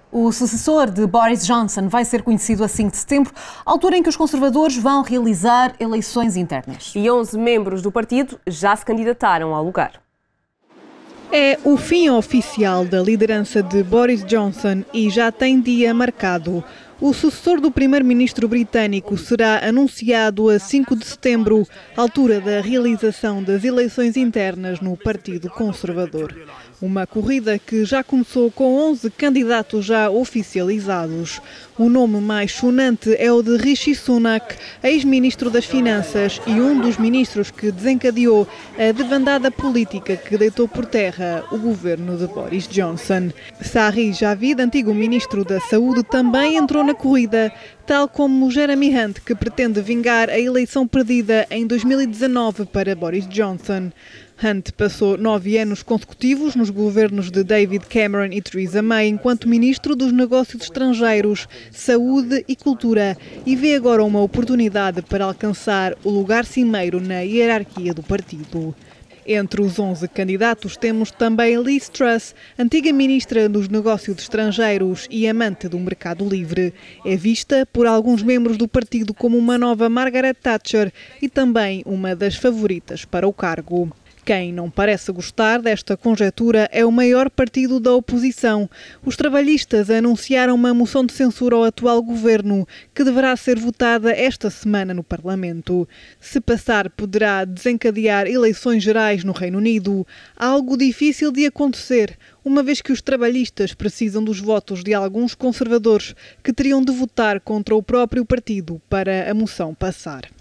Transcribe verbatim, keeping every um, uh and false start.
O sucessor de Boris Johnson vai ser conhecido a cinco de setembro, altura em que os conservadores vão realizar eleições internas. E onze membros do partido já se candidataram ao lugar. É o fim oficial da liderança de Boris Johnson e já tem dia marcado. O sucessor do primeiro-ministro britânico será anunciado a cinco de setembro, altura da realização das eleições internas no Partido Conservador. Uma corrida que já começou com onze candidatos já oficializados. O nome mais sonante é o de Rishi Sunak, ex-ministro das Finanças e um dos ministros que desencadeou a debandada política que deitou por terra o governo de Boris Johnson. Sahir Javid, antigo ministro da Saúde, também entrou na corrida, tal como Jeremy Hunt, que pretende vingar a eleição perdida em dois mil e dezanove para Boris Johnson. Hunt passou nove anos consecutivos nos governos de David Cameron e Theresa May enquanto ministro dos Negócios Estrangeiros, Saúde e Cultura e vê agora uma oportunidade para alcançar o lugar cimeiro na hierarquia do partido. Entre os onze candidatos temos também Liz Truss, antiga ministra dos Negócios Estrangeiros e amante do mercado livre. É vista por alguns membros do partido como uma nova Margaret Thatcher e também uma das favoritas para o cargo. Quem não parece gostar desta conjetura é o maior partido da oposição. Os trabalhistas anunciaram uma moção de censura ao atual governo, que deverá ser votada esta semana no Parlamento. Se passar, poderá desencadear eleições gerais no Reino Unido, algo difícil de acontecer, uma vez que os trabalhistas precisam dos votos de alguns conservadores que teriam de votar contra o próprio partido para a moção passar.